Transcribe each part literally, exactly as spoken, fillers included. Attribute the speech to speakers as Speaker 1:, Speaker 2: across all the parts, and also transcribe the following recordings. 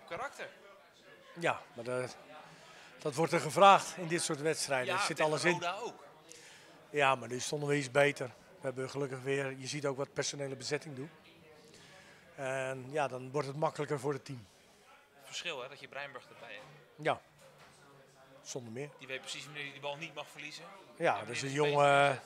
Speaker 1: karakter.
Speaker 2: Ja, maar dat, dat wordt er gevraagd in dit soort wedstrijden.
Speaker 1: Ja,
Speaker 2: Er zit
Speaker 1: tegen
Speaker 2: alles in.
Speaker 1: Roda ook.
Speaker 2: Ja, maar nu stonden we iets beter. We hebben gelukkig weer, je ziet ook wat personele bezetting doet. En ja, dan wordt het makkelijker voor het team.
Speaker 1: Verschil hè, dat je Breinburg erbij hebt.
Speaker 2: Ja, zonder meer.
Speaker 1: Die weet precies wanneer hij die bal niet mag verliezen.
Speaker 2: Ja,
Speaker 1: En
Speaker 2: dat is
Speaker 1: wanneer
Speaker 2: een
Speaker 1: hij
Speaker 2: jongen
Speaker 1: beter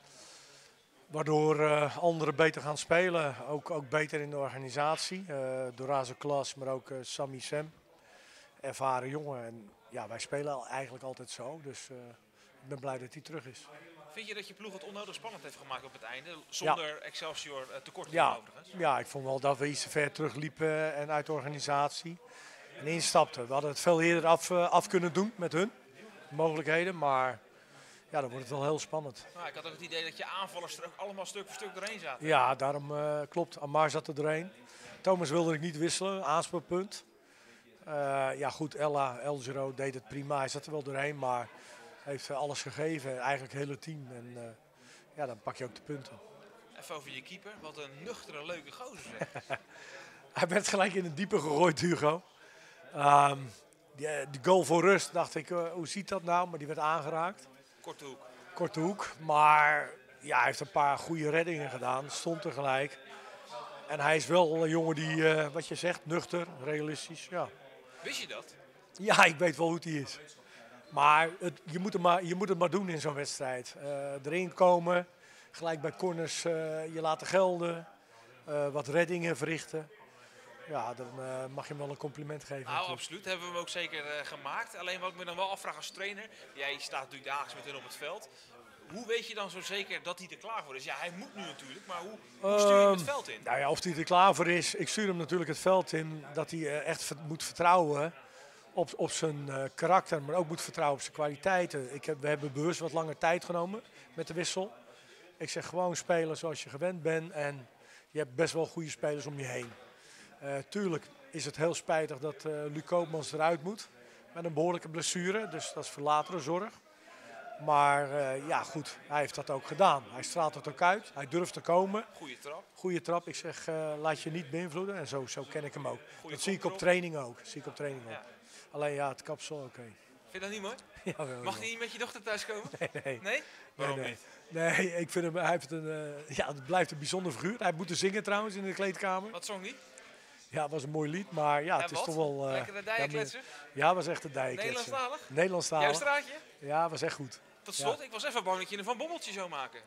Speaker 2: waardoor uh, anderen beter gaan spelen. Ook, ook beter in de organisatie. Uh, Dorazo Klas, maar ook uh, Sammy Sem. Ervaren jongen. En ja, wij spelen al eigenlijk altijd zo. Dus uh, ik ben blij dat hij terug is.
Speaker 1: Vind je dat je ploeg het onnodig spannend heeft gemaakt op het einde? Zonder
Speaker 2: Ja.
Speaker 1: Excelsior uh, tekort te
Speaker 2: Ja.
Speaker 1: doen overigens?
Speaker 2: Ja, ik vond wel dat we iets te ver terugliepen en uit de organisatie. En instapten. We hadden het veel eerder af, uh, af kunnen doen met hun. Mogelijkheden, maar ja, dan wordt het wel heel spannend.
Speaker 1: Nou, ik had ook het idee dat je aanvallers er ook allemaal stuk voor stuk doorheen zaten.
Speaker 2: Ja, daarom uh, klopt. Amar zat er doorheen. Thomas wilde ik niet wisselen, aanspeelpunt. Uh, ja goed, Ella, Elgero deed het prima. Hij zat er wel doorheen, maar heeft uh, alles gegeven. Eigenlijk het hele team. En uh, ja, dan pak je ook de punten.
Speaker 1: Even over je keeper. Wat een nuchtere, leuke gozer zeg.
Speaker 2: Hij werd gelijk in het diepe gegooid, Hugo. Um, die, die goal voor rust, dacht ik, uh, hoe ziet dat nou? Maar die werd aangeraakt.
Speaker 1: Korte hoek.
Speaker 2: Korte hoek, maar ja, hij heeft een paar goede reddingen gedaan. Stond er gelijk. En hij is wel een jongen die, uh, wat je zegt, nuchter, realistisch. Ja.
Speaker 1: Wist je dat?
Speaker 2: Ja, ik weet wel hoe hij is. Maar, het, je, moet het maar je moet het maar doen in zo'n wedstrijd. Uh, erin komen, gelijk bij corners uh, je laten gelden. Uh, wat reddingen verrichten. Ja, dan uh, mag je hem wel een compliment geven.
Speaker 1: Nou, natuurlijk. Absoluut. Hebben we hem ook zeker uh, gemaakt. Alleen wat ik me dan wel afvraag als trainer. Jij staat natuurlijk dagelijks met hen op het veld. Hoe weet je dan zo zeker dat hij er klaar voor is? Ja, hij moet nu natuurlijk, maar hoe, hoe stuur je hem het veld in?
Speaker 2: Um, nou ja, of hij er klaar voor is. Ik stuur hem natuurlijk het veld in dat hij uh, echt moet vertrouwen op, op zijn uh, karakter. Maar ook moet vertrouwen op zijn kwaliteiten. Ik heb, we hebben bewust wat langer tijd genomen met de wissel. Ik zeg gewoon spelen zoals je gewend bent. En je hebt best wel goede spelers om je heen. Uh, tuurlijk is het heel spijtig dat uh, Luc Koopmans eruit moet. Met een behoorlijke blessure, dus dat is voor latere zorg. Maar uh, ja goed, hij heeft dat ook gedaan. Hij straalt het ook uit, hij durft te komen.
Speaker 1: Goeie trap.
Speaker 2: Goeie trap, ik zeg uh, laat je niet beïnvloeden en zo, zo ken ik hem ook.
Speaker 1: Goeie
Speaker 2: dat zie ik op
Speaker 1: erop.
Speaker 2: training ook. zie ik op training ook.
Speaker 1: Ja.
Speaker 2: Alleen ja, het kapsel, oké. Okay.
Speaker 1: Vind je dat niet mooi?
Speaker 2: Ja, wel,
Speaker 1: Mag
Speaker 2: wel.
Speaker 1: hij niet met je dochter thuiskomen?
Speaker 2: Nee, nee.
Speaker 1: Nee? Waarom
Speaker 2: nee,
Speaker 1: niet?
Speaker 2: nee. Nee, ik vind hem, hij heeft een, uh, ja, het blijft een bijzonder figuur. Hij moet er zingen trouwens in de kleedkamer.
Speaker 1: Wat zong die?
Speaker 2: Ja, het was een mooi lied, maar ja,
Speaker 1: En
Speaker 2: het is
Speaker 1: wat?
Speaker 2: toch wel... Uh,
Speaker 1: Lekker de dijenkletser?
Speaker 2: Ja, was echt een dijenkletser.
Speaker 1: Nederlandstalig?
Speaker 2: Nederlandstalig.
Speaker 1: Jouw straatje?
Speaker 2: Ja, was echt goed.
Speaker 1: Tot slot,
Speaker 2: ja.
Speaker 1: ik was even bang dat je een Van Bommeltje zou maken.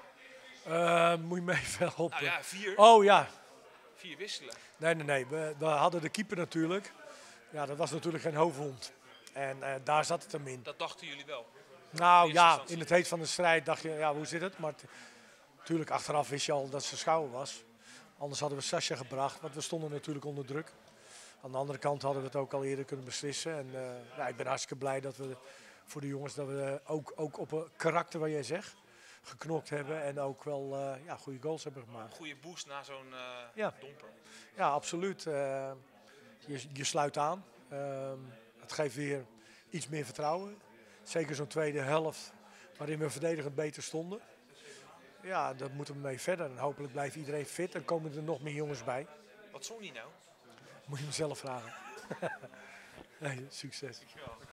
Speaker 2: Uh, moet je me even helpen.
Speaker 1: Nou ja, vier.
Speaker 2: Oh ja.
Speaker 1: Vier wisselen.
Speaker 2: Nee, nee, nee. We, we hadden de keeper natuurlijk. Ja, dat was natuurlijk geen hoofdwond. En uh, daar zat het hem in.
Speaker 1: Dat dachten jullie wel?
Speaker 2: Nou ja, in het heet van de strijd dacht je, ja, hoe zit het? Maar natuurlijk, achteraf wist je al dat ze schouder was. Anders hadden we Sascha gebracht, want we stonden natuurlijk onder druk. Aan de andere kant hadden we het ook al eerder kunnen beslissen. En uh, ja, ik ben hartstikke blij dat we voor de jongens dat we ook, ook op een karakter, wat jij zegt, geknokt hebben. En ook wel uh, ja, goede goals hebben gemaakt.
Speaker 1: Een goede boost na zo'n uh,
Speaker 2: ja.
Speaker 1: domper.
Speaker 2: Ja, absoluut. Uh, je, je sluit aan. Uh, het geeft weer iets meer vertrouwen. Zeker zo'n tweede helft waarin we verdedigend beter stonden. Ja, daar moeten we mee verder. En hopelijk blijft iedereen fit en komen er nog meer jongens bij.
Speaker 1: Wat zong die nou?
Speaker 2: Moet je hem zelf vragen. Nee, succes.
Speaker 1: Dankjewel.